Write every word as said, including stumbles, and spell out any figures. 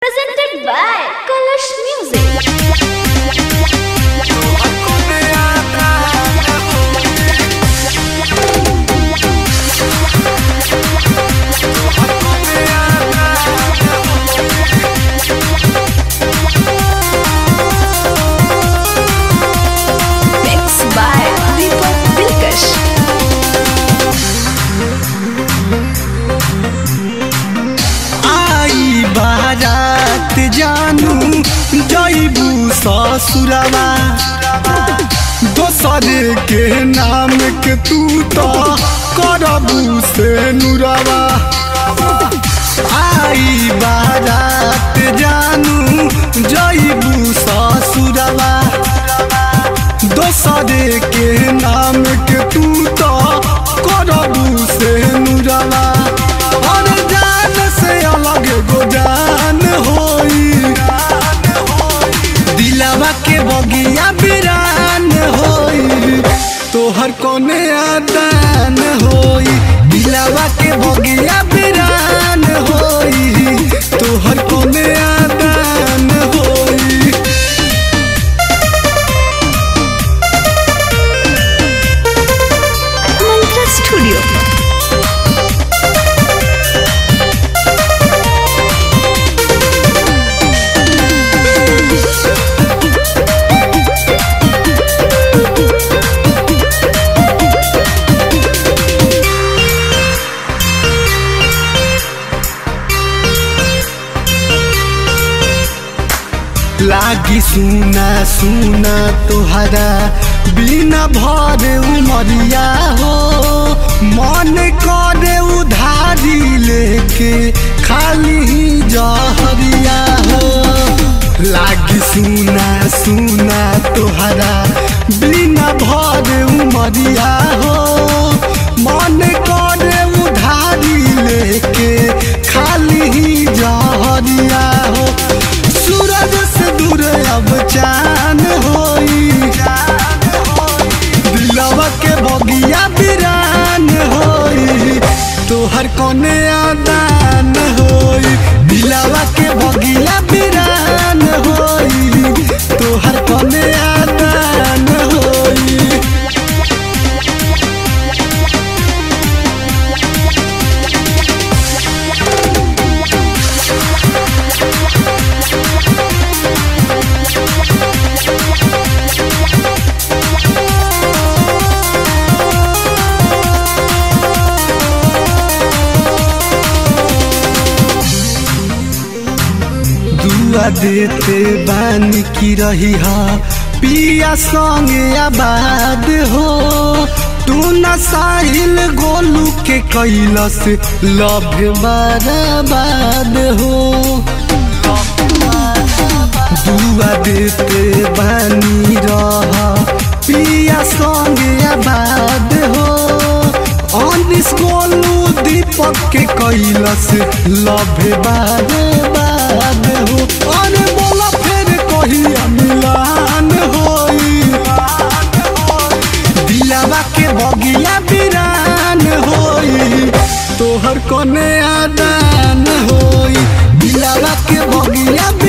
Presented by Kalash Music. Mixed by Deepak, Dilkash. आई बारात जानू जईबू ससुरवा दोसर के नाम के तू तो करबू से नुरवा। आई बारात जानू जईबू ससुरवा दोसर के नाम के तू तो करबू से नुरवा। और जान से अलग गोजान होई दिलवा के बगिया बिरान होई तोहर कोने आदान होई दिलवा के बगिया बिरान होई तोहर कोने आदान होई। Mantra Studio. लागी सुना सुना तोहरा बिना भर उमरिया हो मन करे उधारी लेके खाली ही जहरिया हो। लागी सुना सुना तोहरा बिना भर उमरिया हो मन करे उधारी लेके खाली ही जहरिया हो। सूरज से दूर अब चान होई दिलवा के बगिया बिरान होई तोहर कोने आदान होई दिलवा के बगिया बिरान होई तोहर कोने आदान होई। दुआ देते बानी की रही हा पिया संगे आबाद हो टूना साहिल गोलू के कैलस लभ बर्बाद हो। दुआ देते बानी रहा पिया संगे आबाद हो अनिश गोलू दीपक के कैलस लभ बर्बाद हो। अरे बोला फिर कहिया मिलान होई दिलवा के बगिया बिरान होई तोहर कोने आदान होई दिलवा के बगिया